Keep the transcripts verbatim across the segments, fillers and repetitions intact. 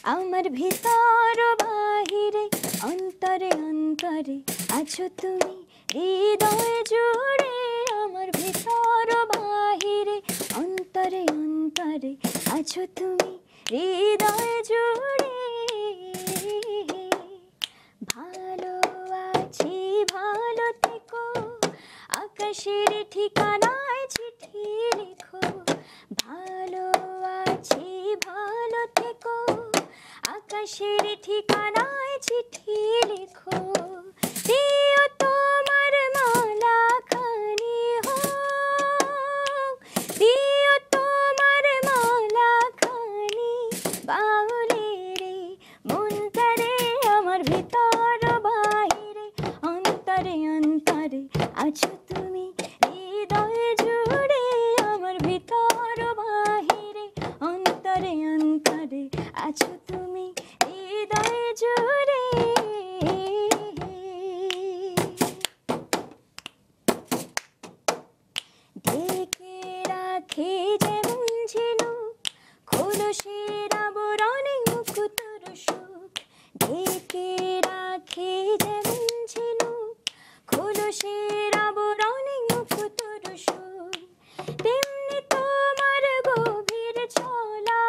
আমার ভিতর বাহিরে অন্তরে অন্তরে আছো তুমি হৃদয় জুড়ে আমার ভিতর বাহিরে অন্তরে অন্তরে আছো তুমি হৃদয় জুড়ে ভালো আছি ভালো থেকো আকাশের ঠিকানায় চিঠি লিখো ভালো আছি ভালো থেকো আকাশের ঠিকানায় চিঠি লিখো দিও তোমার মালা খানি হোক দিও তোমার মালা খানি বাউলে রে মনটারে আমার ভিতর বাহিরে অন্তরে অন্তরে আছো তুমি হৃদয় জুড়ে আমার ভিতর বাহিরে অন্তরে অন্তরে আছো তুমি হৃদয় জুড়ে ঢেকে রাখে যেমন ঝিনুক খোলসের আবরণে মুকুতর সুখ ঢেকে রাখে যেমন ঝিনুক খোলসের আবরণে মুকুতর সুখ তেমনি তোমার গভীর ছলা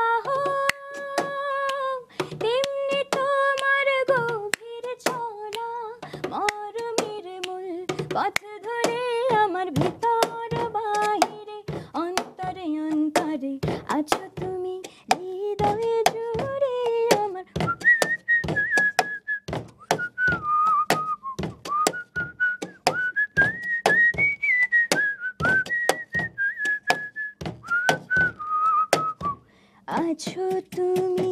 হোক তেমনি তোমার গভীর ছলা মরমের মূল পথ ধরে আমার ভিতর বাহিরে অন্তরে অন্তরে আছো তুমি হৃদয় জুড়ে আমার আছো তুমি